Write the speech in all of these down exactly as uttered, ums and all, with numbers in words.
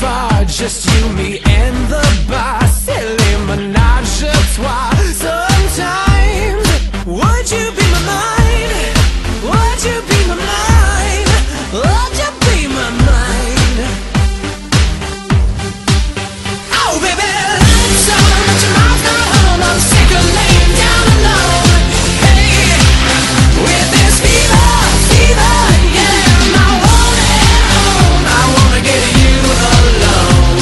far, just you, me, and the bar. Silly menage a trois. Sometimes, would you be my mind? Would you be my mind? Would you be my mind? Oh baby, lights on, but your mom's not home. I'm sick of laying down alone. Hey, with this fever, fever, yeah, I want it home. I wanna get you alone.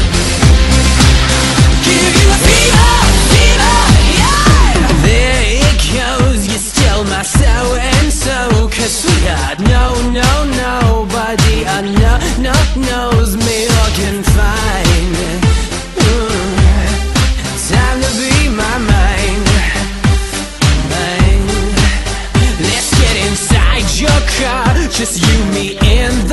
Give you a fever, fever, yeah. There it goes, you stole my so-and-so. Cause sweetheart, no, no, nobody I know, no, knows me or can find. Mm. Time to be my mind, mind. Let's get inside your car, just you, me, and the